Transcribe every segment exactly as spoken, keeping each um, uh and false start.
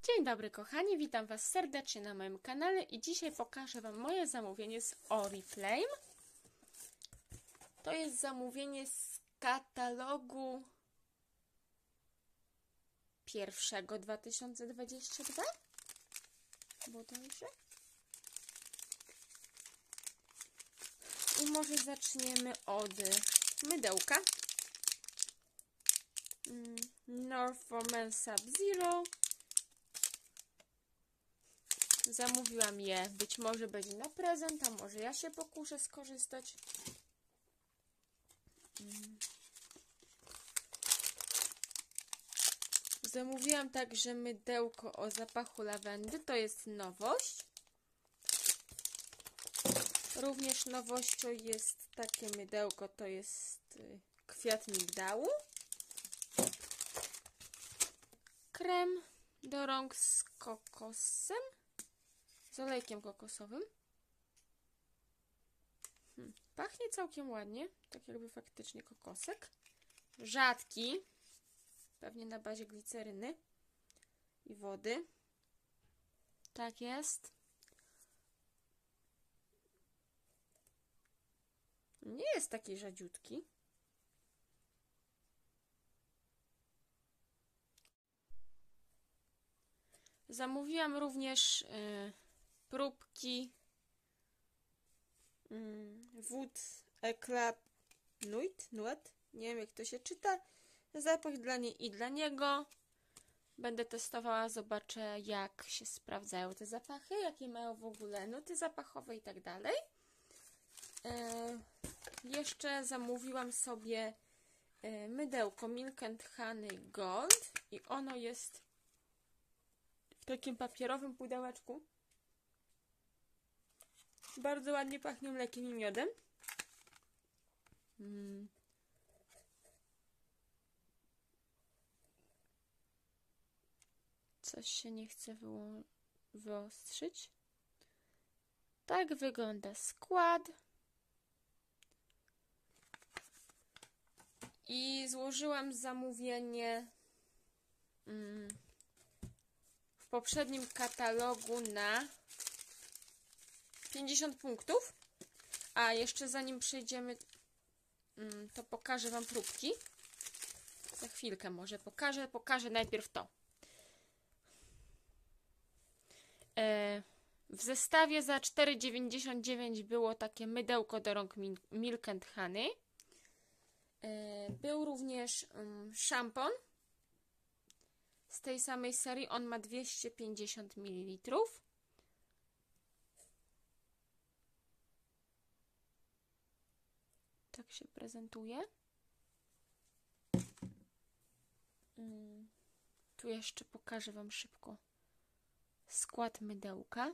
Dzień dobry kochani, witam Was serdecznie na moim kanale i dzisiaj pokażę Wam moje zamówienie z Oriflame. To jest zamówienie z katalogu pierwszego dwa tysiące dwudziestego drugiego bodajże. I może zaczniemy od mydełka. North for Men Sub-Zero. Zamówiłam je, być może będzie na prezent, a może ja się pokuszę skorzystać. Zamówiłam także mydełko o zapachu lawendy, to jest nowość. Również nowością jest takie mydełko, to jest kwiat migdału. Krem do rąk z kokosem. Z olejkiem kokosowym. Hmm, pachnie całkiem ładnie, tak jakby faktycznie kokosek. Rzadki, pewnie na bazie gliceryny i wody. Tak jest. Nie jest taki rzadziutki. Zamówiłam również yy, próbki wód Eclat Nuit, Nuit, nie wiem jak to się czyta, zapach dla niej i dla niego. Będę testowała, zobaczę jak się sprawdzają te zapachy, jakie mają w ogóle nuty zapachowe i tak dalej. Jeszcze zamówiłam sobie yy, mydełko Milk and Honey Gold i ono jest w takim papierowym pudełeczku. Bardzo ładnie pachnie mlekiem i miodem. Mm. Coś się nie chce wyostrzyć. Tak wygląda skład. I złożyłam zamówienie mm, w poprzednim katalogu na pięćdziesiąt punktów, a jeszcze zanim przejdziemy, to pokażę Wam próbki. Za chwilkę może pokażę, pokażę najpierw to. W zestawie za cztery dziewięćdziesiąt dziewięć było takie mydełko do rąk Milk and Honey. Był również szampon z tej samej serii, on ma dwieście pięćdziesiąt mililitrów. Tak się prezentuje. Hmm. Tu jeszcze pokażę Wam szybko skład mydełka,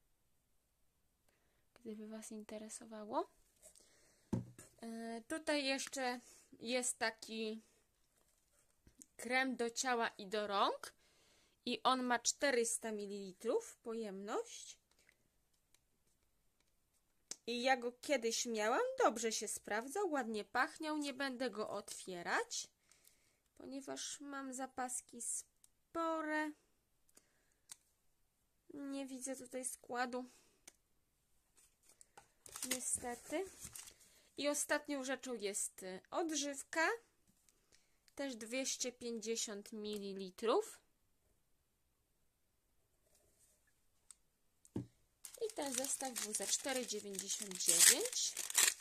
gdyby Was interesowało. Yy, tutaj jeszcze jest taki krem do ciała i do rąk i on ma czterysta mililitrów pojemność. I ja go kiedyś miałam, dobrze się sprawdzał, ładnie pachniał, nie będę go otwierać, ponieważ mam zapaski spore. Nie widzę tutaj składu, niestety. I ostatnią rzeczą jest odżywka, też dwieście pięćdziesiąt mililitrów. I ten zestaw był za cztery dziewięćdziesiąt dziewięć.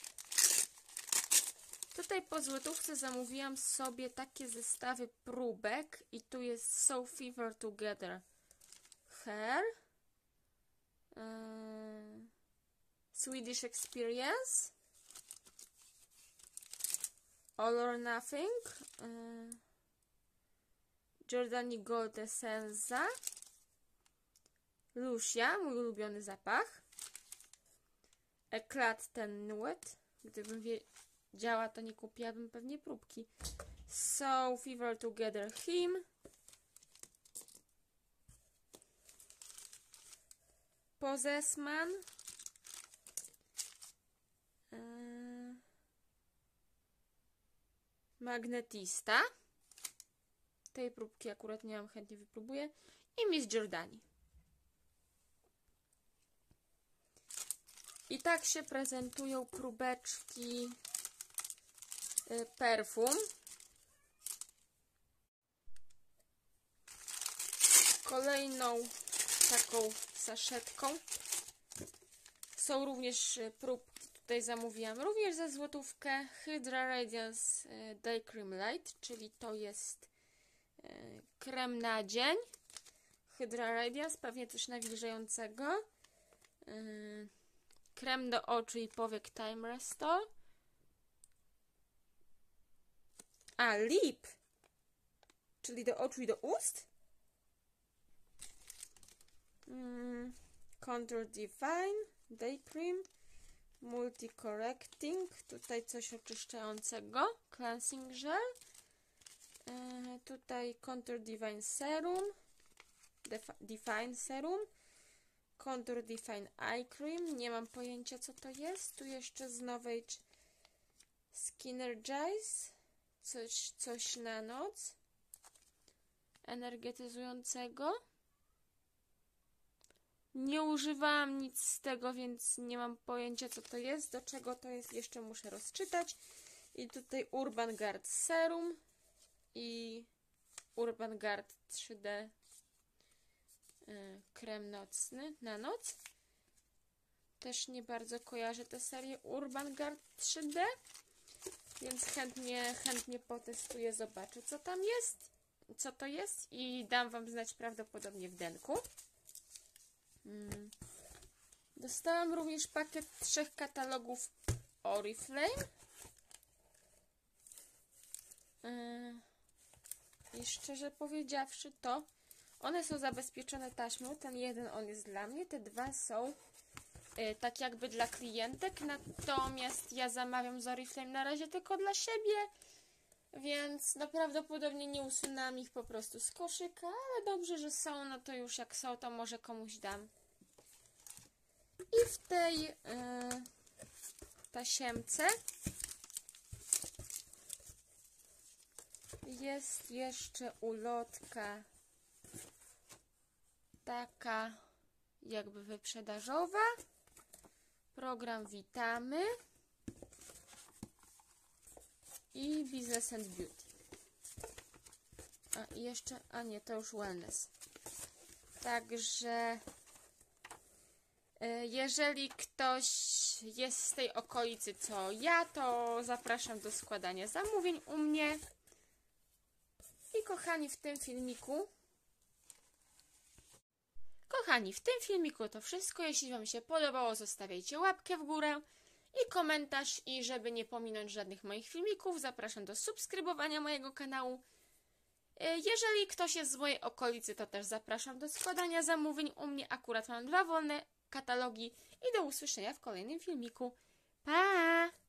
Tutaj po złotówce zamówiłam sobie takie zestawy próbek i tu jest So Fever Together Hair, yy, Swedish Experience, All or Nothing, yy, Giordani Gold Essenza, Lucia, mój ulubiony zapach, Eclat ten Nuit, gdybym wiedziała, to nie kupiłabym pewnie próbki. So Fever Together Him, Possessman, yy, Magnetista. Tej próbki akurat nie mam, chętnie wypróbuję. i Miss Giordani. I tak się prezentują próbeczki y, perfum. Kolejną taką saszetką są również próbki, tutaj zamówiłam również za złotówkę, Hydra Radiance Day Cream Light, czyli to jest y, krem na dzień. Hydra Radiance, pewnie coś nawilżającego. Y, krem do oczu i powiek Time Restore. A, lip, czyli do oczu i do ust. Mm, Contour Divine Day Cream Multi Correcting, tutaj coś oczyszczającego, Cleansing Gel, e, tutaj Contour Divine Serum, Def Define Serum, Contour Define Eye Cream, nie mam pojęcia co to jest, tu jeszcze z nowej Skinergize, coś, coś na noc, energetyzującego. Nie używałam nic z tego, więc nie mam pojęcia co to jest, do czego to jest, jeszcze muszę rozczytać. I tutaj Urban Guard Serum i Urban Guard trzy D yy, krem nocny na noc. Też nie bardzo kojarzę tę serię Urban Guard trzy D, więc chętnie, chętnie potestuję, zobaczę co tam jest, co to jest i dam Wam znać prawdopodobnie w denku. Hmm. Dostałam również pakiet trzech katalogów Oriflame. Yy. I szczerze powiedziawszy, to one są zabezpieczone taśmą. Ten jeden on jest dla mnie, te dwa są yy, tak jakby dla klientek. Natomiast ja zamawiam z Oriflame na razie tylko dla siebie, więc no prawdopodobnie nie usunęłam ich po prostu z koszyka, ale dobrze, że są, no to już jak są, to może komuś dam. I w tej yy, tasiemce jest jeszcze ulotka taka jakby wyprzedażowa. Program Witamy i Business and Beauty. A i jeszcze, a nie, to już Wellness. Także jeżeli ktoś jest z tej okolicy co ja, to zapraszam do składania zamówień u mnie. I kochani, w tym filmiku Kochani, w tym filmiku to wszystko. Jeśli Wam się podobało, zostawiajcie łapkę w górę i komentarz. I żeby nie pominąć żadnych moich filmików, zapraszam do subskrybowania mojego kanału. Jeżeli ktoś jest z mojej okolicy, to też zapraszam do składania zamówień u mnie. Akurat mam dwa wolne katalogi i do usłyszenia w kolejnym filmiku. Pa!